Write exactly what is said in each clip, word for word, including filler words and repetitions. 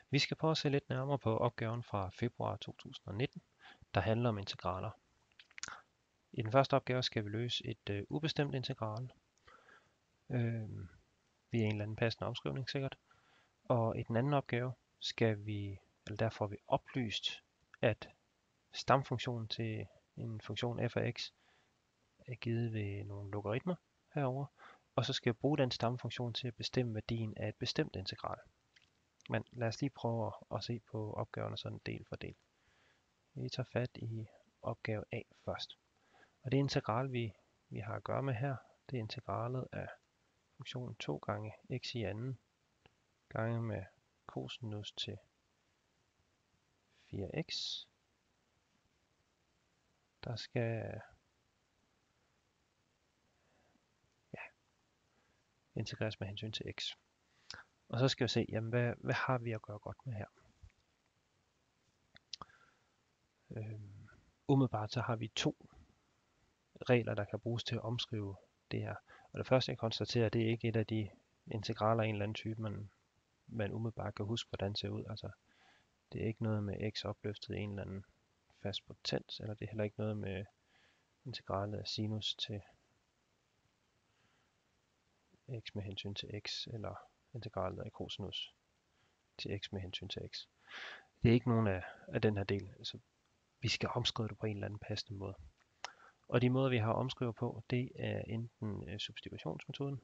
Vi skal prøve at se lidt nærmere på opgaven fra februar to tusind og nitten, der handler om integraler. I den første opgave skal vi løse et øh, ubestemt integral øh, via en eller anden passende omskrivning sikkert. Og i den anden opgave skal vi, eller der får vi oplyst, at stamfunktionen til en funktion f af x er givet ved nogle logaritmer herover, og så skal vi bruge den stamfunktion til at bestemme værdien af et bestemt integral. Men lad os lige prøve at se på opgaverne sådan del for del. Vi tager fat i opgave A først. Og det integral, vi, vi har at gøre med her, det er integralet af funktionen to gange x i anden gange med cosinus til fire x. Der skal ja, integreres med hensyn til x. Og så skal vi se, jamen, hvad, hvad har vi at gøre godt med her? Øhm, umiddelbart så har vi to regler, der kan bruges til at omskrive det her. Og det første, jeg konstaterer, det er ikke et af de integraler af en eller anden type, man, man umiddelbart kan huske, hvordan det ser ud. Altså, det er ikke noget med x opløftet i en eller anden fast potens, eller det er heller ikke noget med integralet af sinus til x med hensyn til x, eller integralet af cosinus til x med hensyn til x. Det er ikke nogen af, af den her del. Altså, vi skal omskrive det på en eller anden passende måde. Og de måder, vi har omskrivet på, det er enten øh, substitutionsmetoden,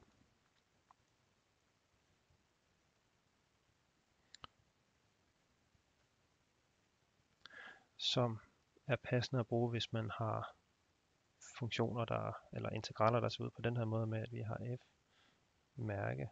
som er passende at bruge, hvis man har funktioner, der, eller integraler, der ser ud på den her måde med, at vi har f mærke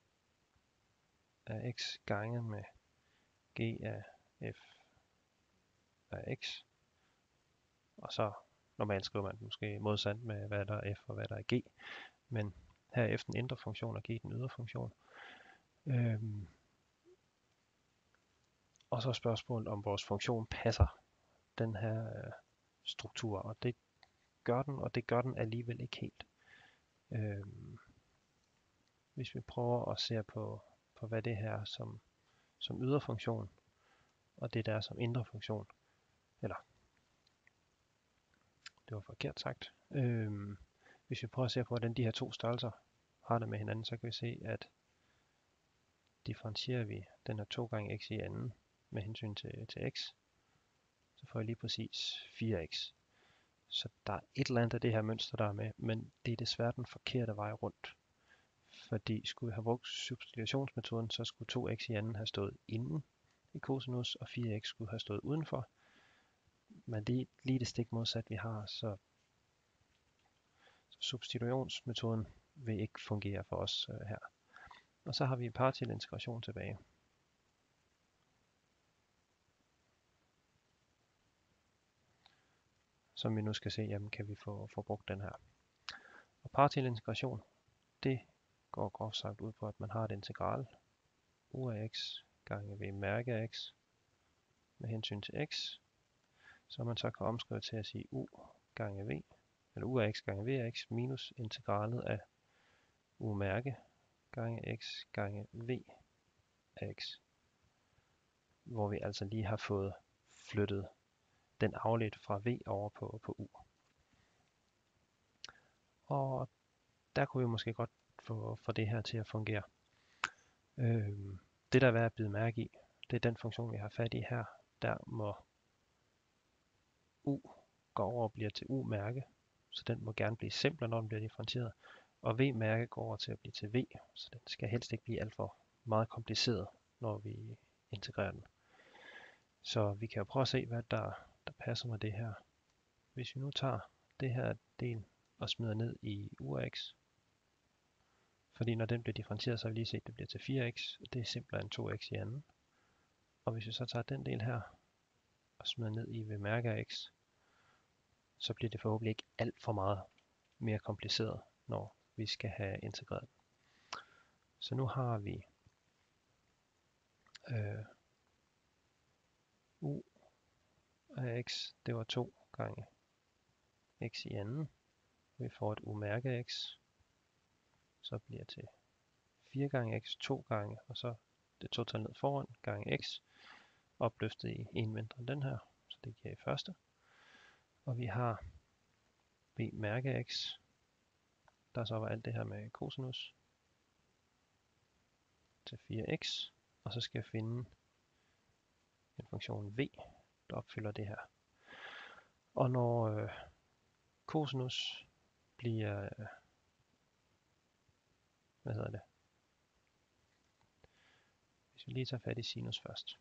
af x gange med g af f af x. Og så normalt skriver man måske modsat med, hvad der er f og hvad der er g. Men her er f den indre funktion og g den ydre funktion. Øhm. Og så spørgsmålet, om vores funktion passer den her øh, struktur. Og det gør den, og det gør den alligevel ikke helt. Øhm. Hvis vi prøver at se på, på hvad det her som, som ydre funktion, og det der som indre funktion, eller det var forkert sagt. Øhm, hvis vi prøver at se på, hvordan de her to størrelser har det med hinanden, så kan vi se, at differentierer vi den her to gange x i anden med hensyn til, til x, så får jeg lige præcis fire x. Så der er et eller andet af det her mønster, der er med, men det er desværre den forkerte vej rundt. Fordi skulle vi have brugt substitutionsmetoden, så skulle to x i anden have stået inden i cosinus, og fire x skulle have stået udenfor. Men det er lige det stik modsat, vi har, så substitutionsmetoden vil ikke fungere for os øh, her. Og så har vi partiel integration tilbage. Som vi nu skal se, jamen kan vi få, få brugt den her. Og partiel integration, det går groft sagt ud på, at man har et integral u af x gange v mærke af x med hensyn til x, så man så kan omskrive til at sige u gange v, eller u af x gange v af x minus integralet af u mærke gange x gange v af x, hvor vi altså lige har fået flyttet den afledt fra v over på, på u. Og der kunne vi måske godt få, få det her til at fungere. Øhm, det der er værd at bide mærke i, det er den funktion, vi har fat i her. Der må u gå over og bliver til u-mærke, så den må gerne blive simplere, når den bliver differentieret. Og v-mærke går over til at blive til v, så den skal helst ikke blive alt for meget kompliceret, når vi integrerer den. Så vi kan jo prøve at se, hvad der, der passer med det her. Hvis vi nu tager det her del og smider ned i u af x, fordi når den bliver differentieret, så har vi lige set, at det bliver til fire x, og det er simplere end to x i anden. Og hvis vi så tager den del her og smider ned i v mærke af x, så bliver det forhåbentlig ikke alt for meget mere kompliceret, når vi skal have integreret. Så nu har vi øh, u af x, det var to gange x i anden. Vi får et u-mærke af x, så bliver til fire gange x, to gange, og så det total ned foran, gange x, opløftet i en mindre end den her, så det giver i første. Og vi har b mærke x, der så var alt det her med cosinus til fire x, og så skal jeg finde en funktion v, der opfylder det her. Og når øh, cosinus bliver, øh, hvad hedder det, hvis vi lige tager fat i sinus først.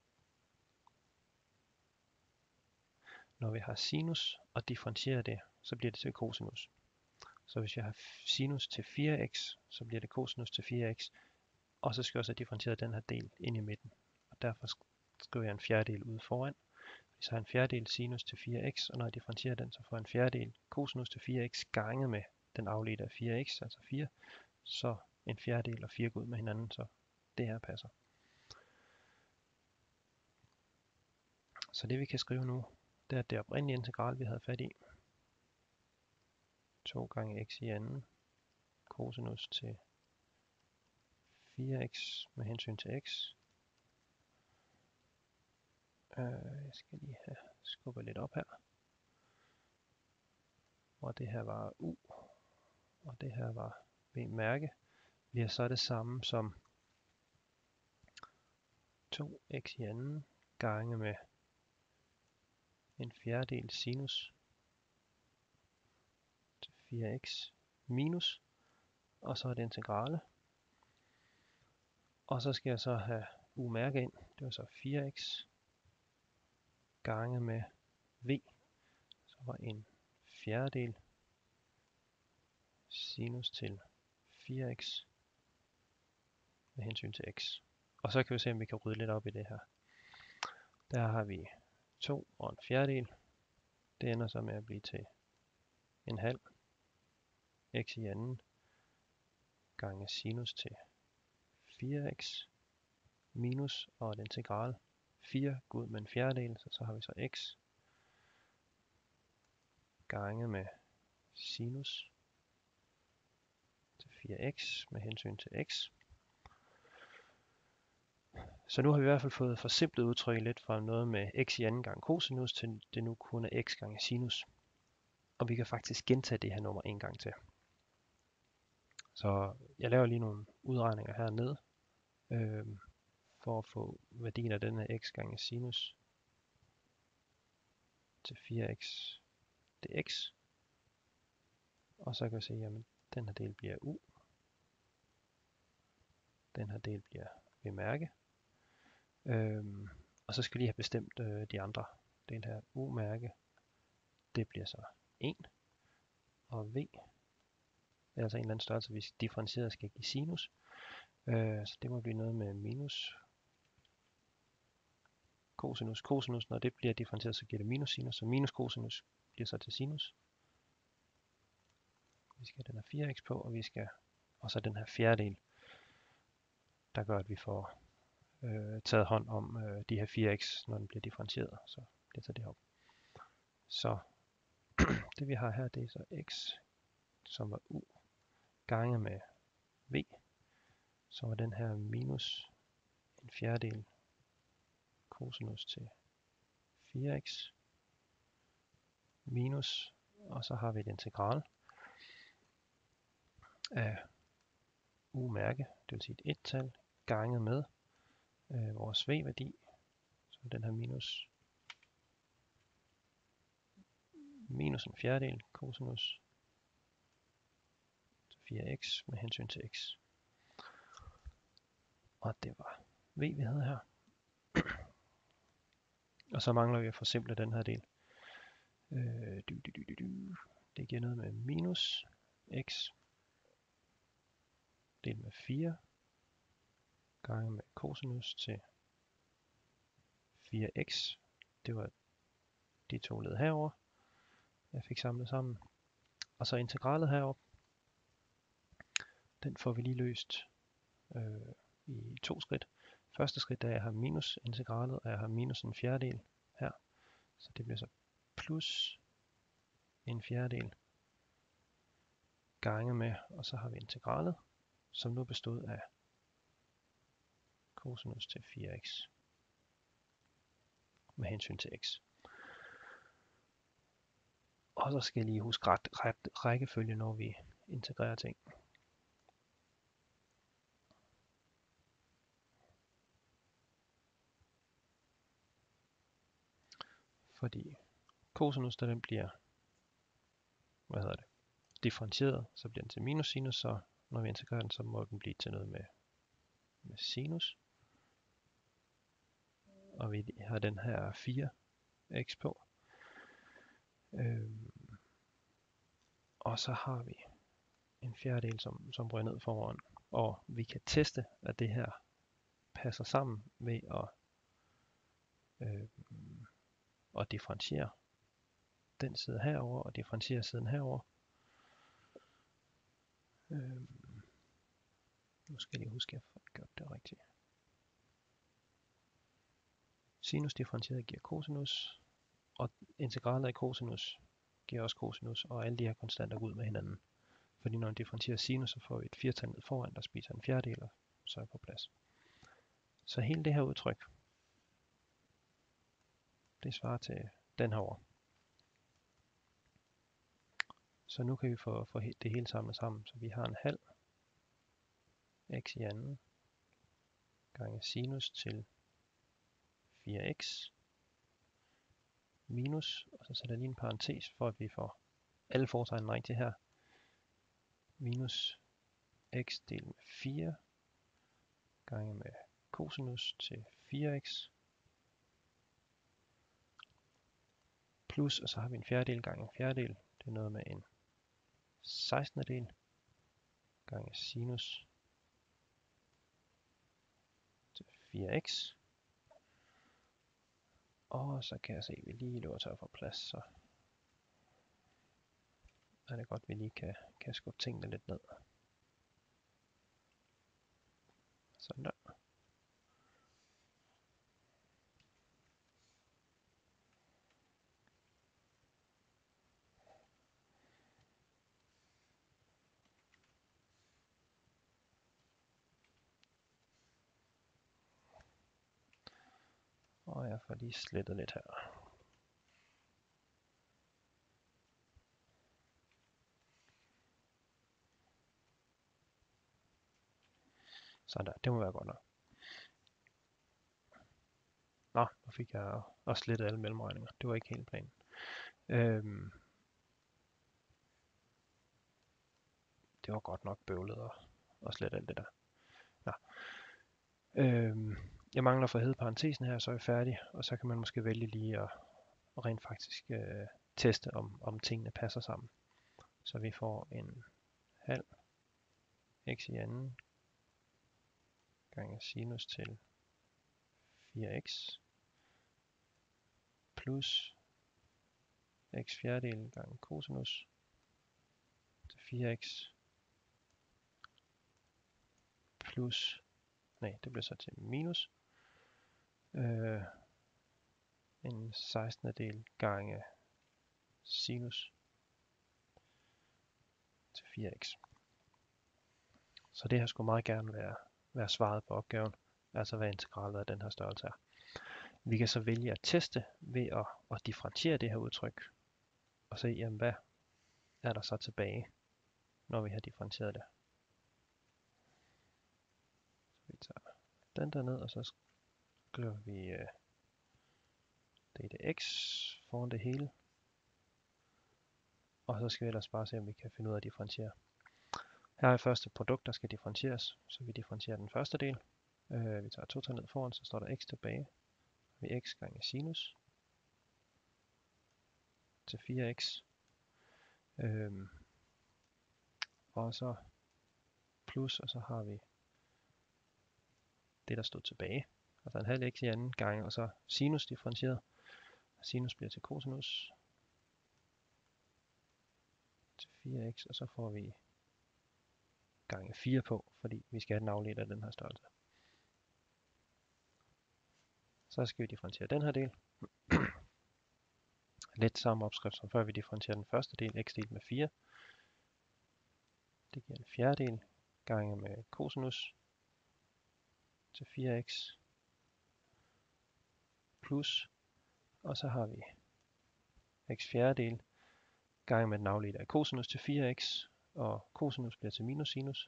Når vi har sinus og differentierer det, så bliver det til cosinus. Så hvis jeg har sinus til fire x, så bliver det cosinus til fire x, og så skal jeg også have differentieret den her del ind i midten. Og derfor skriver jeg en fjerdedel ude foran. Hvis jeg har en fjerdedel sinus til fire x, og når jeg differentierer den, så får jeg en fjerdedel cosinus til fire x gange med den afledte af fire x, altså fire, så en fjerdedel og fire går ud med hinanden, så det her passer. Så det vi kan skrive nu, det er det oprindelige integral, vi havde fat i. to gange x i anden, cosinus til fire x med hensyn til x. Uh, jeg skal lige have skubbet lidt op her. Og det her var u, og det her var b mærke, bliver så det samme som to x i anden gange med en fjerdedel sinus til fire x minus, og så er det integrale. Og så skal jeg så have u mærke ind, det var så fire x gange med v, så var en fjerdedel sinus til fire x med hensyn til x. Og så kan vi se, om vi kan rydde lidt op i det her. Der har vi to og en fjerdedel. Det ender så med at blive til en halv x i anden gange sinus til fire x minus og et integral fire går ud med en fjerdedel, så så har vi så x gange med sinus til fire x med hensyn til x. Så nu har vi i hvert fald fået forsimplet udtrykket lidt fra noget med x i anden gang cosinus til det nu kun er x gange sinus. Og vi kan faktisk gentage det her nummer en gang til. Så jeg laver lige nogle udregninger hernede øh, for at få værdien af den her x gange sinus til fire x dx. Og så kan vi se, at den her del bliver u. Den her del bliver v mærke. Øhm, og så skal vi lige have bestemt øh, de andre. Den her u mærke, det bliver så en. Og v, det er altså en eller anden størrelse, vi differentieret skal give sinus. Øh, så det må blive noget med minus cosinus. Cosinus, når det bliver differentieret, så giver det minus sinus. Så minus cosinus bliver så til sinus. Vi skal have den her fire x på, og vi skal og så den her fjerdedel, der gør, at vi får øh, taget hånd om øh, de her fire x, når den bliver differentieret. Så det tager det op. Så det vi har her, det er så x, som var u, gange med v, så var den her minus en fjerdedel cosinus til fire x, minus, og så har vi et integral af u mærke, det vil sige et et-tal, gange med øh, vores v-værdi, så den her minus minus en fjerdedel cosinus til fire x med hensyn til x. Og det var v, vi havde her. Og så mangler vi at forsimple den her del. Øh, du, du, du, du, du. Det giver noget med minus x delt med fire gange med cosinus til fire x. Det var de to led herover, jeg fik samlet sammen. Og så integralet heroppe, den får vi lige løst øh, i to skridt. Første skridt er, at jeg har minus integralet, og jeg har minus en fjerdedel her. Så det bliver så plus en fjerdedel gange med, og så har vi integralet, som nu bestod af cosinus til fire x med hensyn til x. Og så skal jeg lige huske ret, ret rækkefølge, når vi integrerer ting. Fordi cosinus, da den bliver, hvad hedder det, differentieret, så bliver den til minus sinus, så når vi integrerer den, så må den blive til noget med, med sinus. Og vi har den her fire x på. Øhm, og så har vi en fjerdedel, som, som ryger ned foran. Og vi kan teste, at det her passer sammen ved at, øh, at differentiere den side herover og differentiere siden herover. Øh, nu skal jeg lige huske, at jeg får gjort det rigtigt. Sinus differentieret giver cosinus, og integralet af cosinus giver også cosinus, og alle de her konstanter går ud med hinanden. Fordi når man differentierer sinus, så får vi et firtal ned foran, der spiser en fjerdedel, og så er på plads. Så hele det her udtryk, det svarer til den herovre. Så nu kan vi få, få det hele samlet sammen. Så vi har en halv x i anden gange sinus til fire x minus, og så sætter jeg lige en parentes, for at vi får alle fortegn rigtigt her. Minus x delt med fire gange med cosinus til fire x plus, og så har vi en fjerdedel gange en fjerdedel. Det er noget med en sekstendedel gange sinus til fire x. Og så kan jeg se, at vi lige løber tør for plads, så er det godt, at vi lige kan, kan skubbe tingene lidt ned. Sådan der. Og jeg får lige slettet lidt her. Sådan der, det må være godt nok. Nå, nu fik jeg også slettet alle mellemregninger. Det var ikke helt planen. Øhm, det var godt nok bøvlet at, at slette alt det der. Nå. Øhm, jeg mangler for at hedde parentesen her, så er jeg færdig. Og så kan man måske vælge lige at, at rent faktisk øh, teste, om, om tingene passer sammen. Så vi får en halv x i anden gange sinus til fire x plus x fjerdedel gange cosinus til fire x plus, nej, det bliver så til minus øh, en sekstendedel gange sinus til fire x. Så det her skulle meget gerne være, være svaret på opgaven, altså hvad integralet af den her størrelse er. Vi kan så vælge at teste ved at, at differentiere det her udtryk, og se, jamen, hvad er der så tilbage, når vi har differentieret det. Så vi tager den der ned, og så skriver vi øh, dx foran det hele. Og så skal vi ellers bare se, om vi kan finde ud af at differentiere. Her er første produkt, der skal differentieres, så vi differentierer den første del. Øh, vi tager to tal ned foran, så står der x tilbage. Vi x gange sinus til fire x. Øhm, og så plus, og så har vi det, der stod tilbage. Altså en halv x i anden gange, og så sinus differentieret. Sinus bliver til cosinus til fire x, og så får vi gange fire på, fordi vi skal have den afledt af den her størrelse. Så skal vi differentiere den her del. Lidt samme opskrift som før vi differentierer den første del, x delt med fire. Det giver en fjerdedel gange med cosinus til fire x plus, og så har vi x fjerdedel gange med den afledte af cosinus til fire x, og cosinus bliver til minus sinus.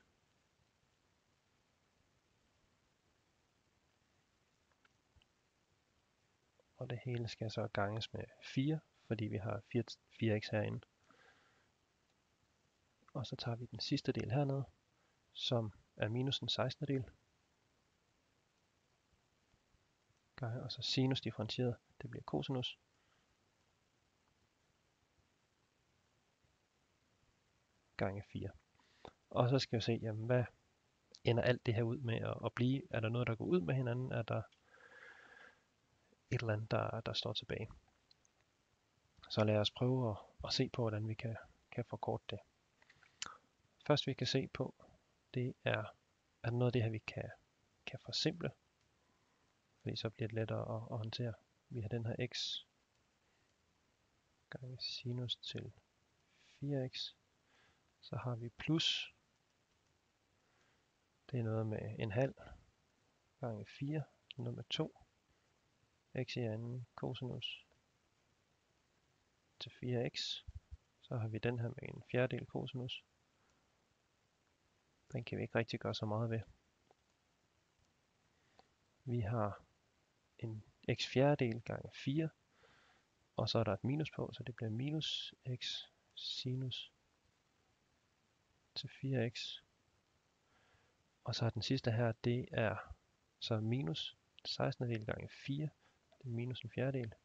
Og det hele skal så ganges med fire, fordi vi har fire x herinde. Og så tager vi den sidste del hernede, som er minus en sekstende del. Og så sinus differentieret, det bliver cosinus. Gange fire. Og så skal vi se, jamen, hvad ender alt det her ud med at, at blive? Er der noget, der går ud med hinanden? Er der et eller andet, der, der står tilbage? Så lad os prøve at, at se på, hvordan vi kan, kan forkorte det. Først vi kan se på, det er, er der noget af det her, vi kan, kan forsimple. Fordi så bliver det lettere at, at håndtere. Vi har den her x gange sinus til fire x. Så har vi plus. Det er noget med en halv gange fire. Noget med to. X i anden cosinus til fire x. Så har vi den her med en fjerdedel cosinus. Den kan vi ikke rigtig gøre så meget ved. Vi har en x fjerdedel gange fire. Og så er der et minus på, så det bliver minus x sinus til fire x. Og så er den sidste her, det er så minus sekstende del gange fire. Det er minus en fjerdedel.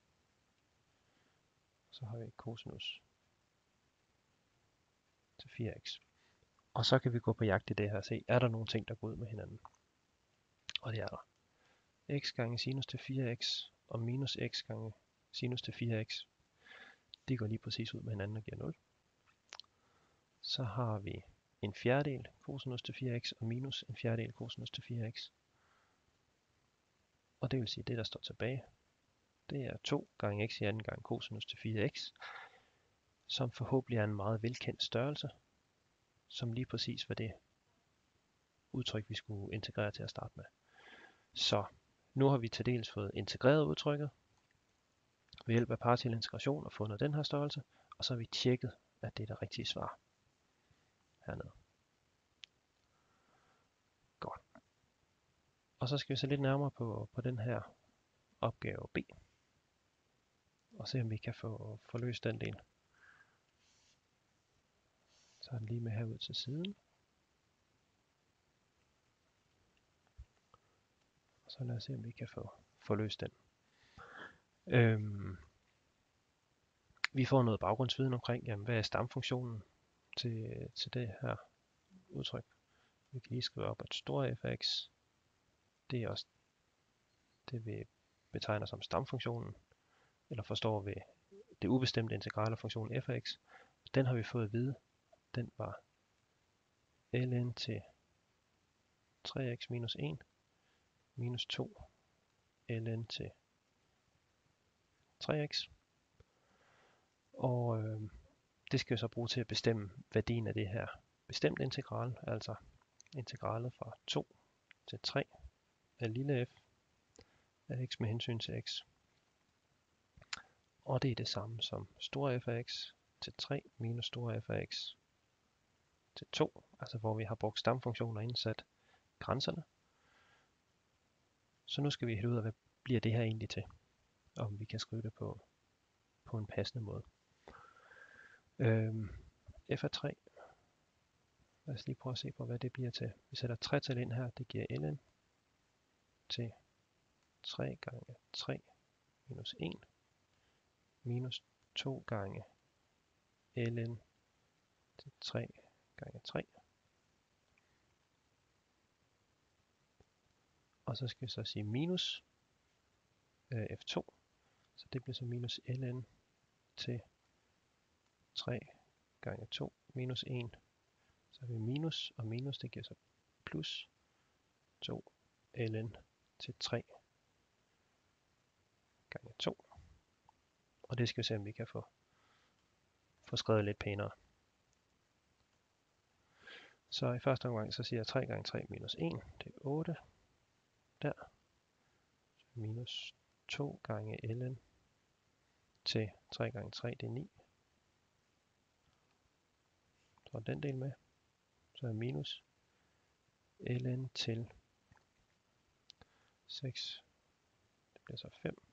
Så har vi cosinus til fire x. Og så kan vi gå på jagt i det her og se, er der nogle ting, der går ud med hinanden. Og det er der. X gange sinus til fire x og minus x gange sinus til fire x. De går lige præcis ud med hinanden og giver nul. Så har vi en fjerdedel cosinus til fire x og minus en fjerdedel cosinus til fire x. Og det vil sige, at det der står tilbage, det er to gange x i anden gang cosinus til fire x, som forhåbentlig er en meget velkendt størrelse, som lige præcis var det udtryk, vi skulle integrere til at starte med. Så nu har vi til dels fået integreret udtrykket ved hjælp af partiel integration og fundet den her størrelse, og så har vi tjekket, at det er det rigtige svar hernede. Godt. Og så skal vi se lidt nærmere på, på den her opgave B, og se om vi kan få, få løst den del. Så er den lige med herud til siden. Og så lad os se, om vi kan få, få løst den. Øhm, vi får noget baggrundsviden omkring, jamen, hvad er stamfunktionen til, til det her udtryk. Vi kan lige skrive op, at stor f af x, det er også det, vi betegner som stamfunktionen, eller forstår ved det ubestemte integrale funktion f af x. Den har vi fået at vide, den var ln til tre x minus en minus to ln til tre x. Og øh, det skal vi så bruge til at bestemme værdien af det her bestemte integral, altså integralet fra to til tre af lille f af x med hensyn til x. Og det er det samme som stor f af x til tre minus stor f af x til to, altså hvor vi har brugt stamfunktioner og indsat grænserne. Så nu skal vi hælde ud af, hvad bliver det her egentlig til, om vi kan skrive det på, på en passende måde. Øhm, f af tre, lad os lige prøve at se på, hvad det bliver til. Vi sætter tre tal ind her, det giver ln til tre gange tre minus en minus to gange ln til tre gange tre. Og så skal vi så sige minus øh, f to, så det bliver så minus ln til tre gange to minus en. Så har vi minus, og minus det giver så plus to ln til tre gange to. Og det skal vi se, om vi kan få, få skrevet lidt pænere. Så i første omgang, så siger jeg tre gange tre minus en, det er otte. der. Minus to gange ln til tre gange tre, det er ni. Så er den del med. Så er minus ln til seks, det bliver så fem.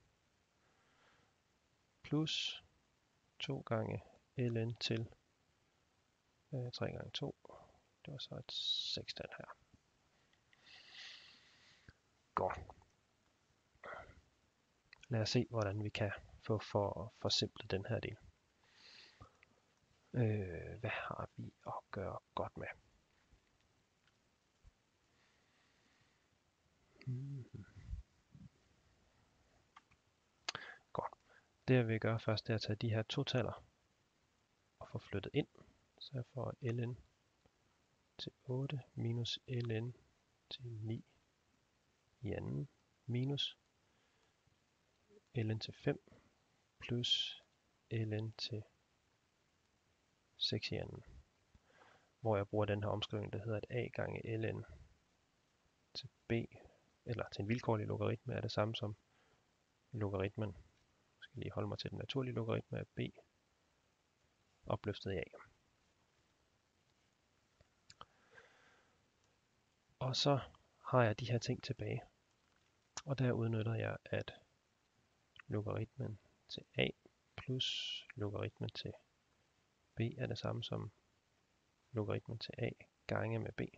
Plus to gange ln til øh, tre gange to. Det var så et seks-tal her. Godt. Lad os se, hvordan vi kan få for forsimplet den her del. Øh, hvad har vi at gøre godt med? Hmm. Godt. Det jeg vil gøre først, det er at tage de her to taller og få flyttet ind. Så jeg får ln til otte minus ln til ni i anden minus ln til fem plus ln til seks i anden. Hvor jeg bruger den her omskrivning, der hedder, at a gange ln til b, eller til en vilkårlig logaritme, er det samme som logaritmen. Jeg skal lige holde mig til den naturlige logaritme af b opløftet i a. Og så har jeg de her ting tilbage. Og der udnytter jeg, at logaritmen til a plus logaritmen til b er det samme som logaritmen til a gange med b.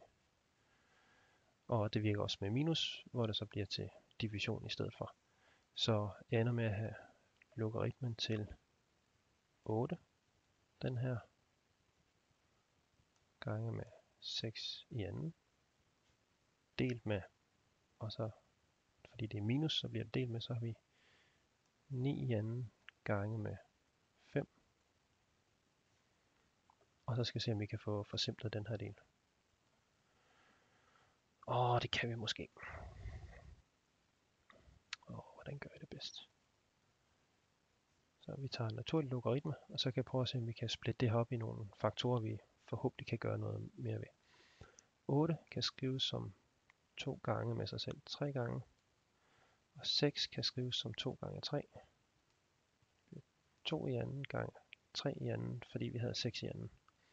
Og det virker også med minus, hvor det så bliver til division i stedet for. Så jeg ender med at have logaritmen til otte, den her, gange med seks i anden, delt med, og så, fordi det er minus, så bliver det delt med, så har vi ni i anden gange med fem. Og så skal vi se, om vi kan få forsimplet den her del. Åh, det kan vi måske. Åh, hvordan gør jeg det bedst? Så vi tager en naturlig logaritme, og så kan jeg prøve at se, om vi kan splitte det her op i nogle faktorer, vi forhåbentlig kan gøre noget mere ved. otte kan skrives som to gange med sig selv tre gange, og seks kan skrives som to gange tre. to i anden gange tre i anden, fordi vi havde seks i anden.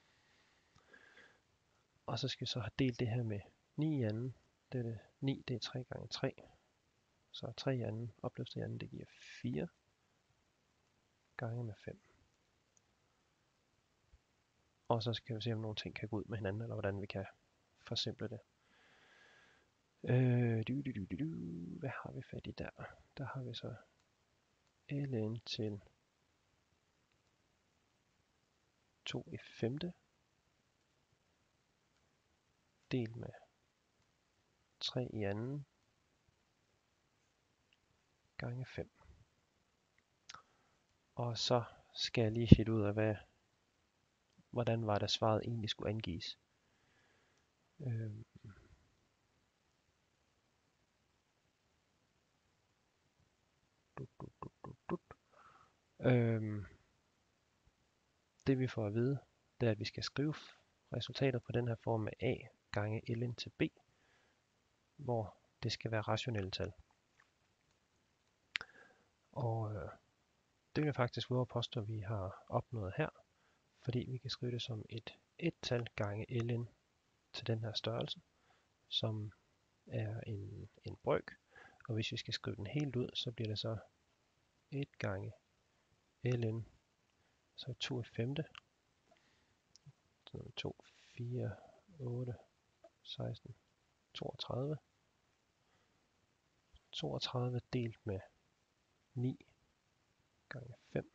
Og så skal vi så have delt det her med ni i anden. Det er det, ni, det er tre gange tre. Så tre i anden opløftet i anden, det giver fire gange med fem. Og så skal vi se, om nogle ting kan gå ud med hinanden, eller hvordan vi kan forsimple det. Øh, du, du, du, du, du. Hvad har vi fat i der? Der har vi så ln til to i femte delt med tre i anden gange fem. Og så skal jeg lige finde ud af, hvad, hvordan var det svaret egentlig skulle angives. Øhm. Dut, dut, dut, dut, dut. Øhm. Det vi får at vide, det er, at vi skal skrive resultatet på den her form med a gange ln til b, hvor det skal være rationelle tal. Og øh, det vil jeg faktisk våge at påstå, at vi har opnået her, fordi vi kan skrive det som et et-tal gange ln til den her størrelse, som er en, en brøk. Og hvis vi skal skrive den helt ud, så bliver det så et gange ln, så to i femte, så to, fire, otte, seksten, toogtredive. toogtredive delt med ni gange fem.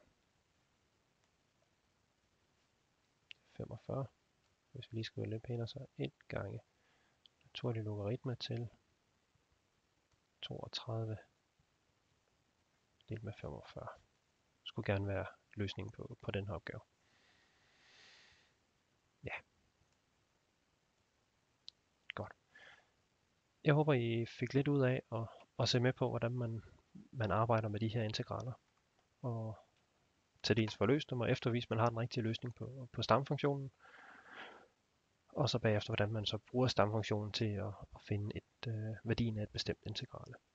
femogfyrre. Hvis vi lige skriver lidt pænere, så et gange naturlig logaritme til toogtredive delt med femogfyrre. Det skulle gerne være løsningen på, på den her opgave. Ja. Godt. Jeg håber, I fik lidt ud af at, at se med på, hvordan man, man arbejder med de her integraler. Og til dels få løst dem, og eftervise, man har den rigtige løsning på, på stamfunktionen. og så bagefter, hvordan man så bruger stamfunktionen til at, at finde et, øh, værdien af et bestemt integrale.